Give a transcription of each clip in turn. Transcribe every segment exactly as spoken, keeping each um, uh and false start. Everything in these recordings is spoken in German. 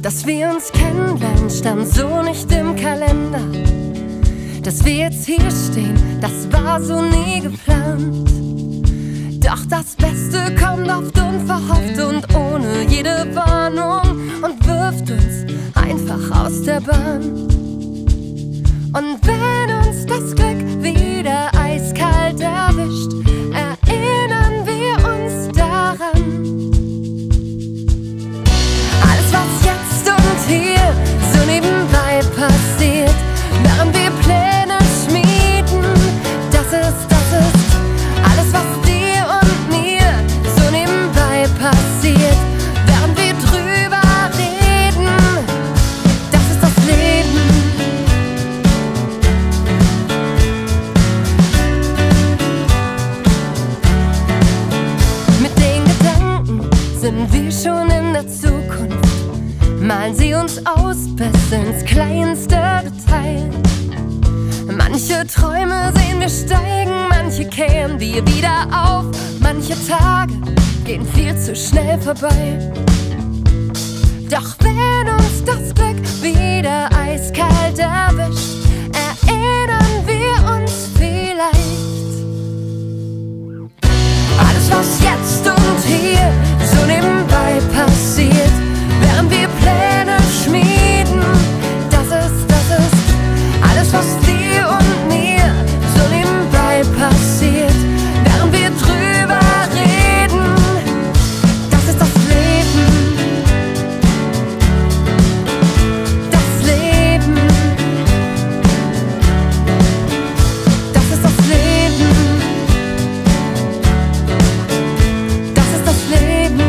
Dass wir uns kennenlernen, stand so nicht im Kalender. Dass wir jetzt hier stehen, das war so nie geplant. Doch das Beste kommt oft unverhofft und ohne jede Warnung und wirft uns einfach aus der Bahn. Und wenn uns das Glück wieder eiskalt erwischt, erinnern wir uns daran. Alles, was jetzt und hier so nebenbei passiert, während wir Pläne schmieden, das ist, das ist alles, was dir und mir so nebenbei passiert, während wir drüber reden, das ist das Leben. Mit den Gedanken sind wir schon in der Zukunft, malen sie uns aus bis ins kleinste Detail. Manche Träume sehen wir steigen, manche kehren wir wieder auf. Manche Tage gehen viel zu schnell vorbei. Doch wenn uns das Glück wieder eiskalt erwischt, erinnern wir uns vielleicht. Alles, was jetzt und hier so nebenbei passiert, während wir Pläne schmieden, das ist, das ist alles, was dir und mir so nebenbei passiert, während wir drüber reden, das ist das Leben. Das Leben. Das ist das Leben. Das ist das Leben.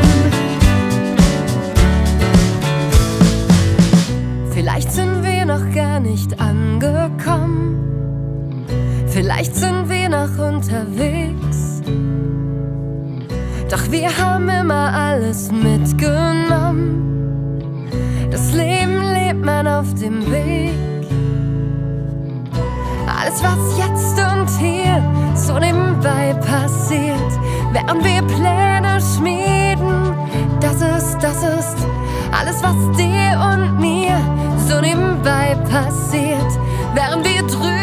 Vielleicht sind wir noch gar nicht angekommen, vielleicht sind wir noch unterwegs, doch wir haben immer alles mitgenommen. Das Leben lebt man auf dem Weg. Alles, was jetzt und hier so nebenbei passiert, während wir Pläne schmieden, das ist, das ist alles, was dir und mir so nebenbei passiert, während wir drüber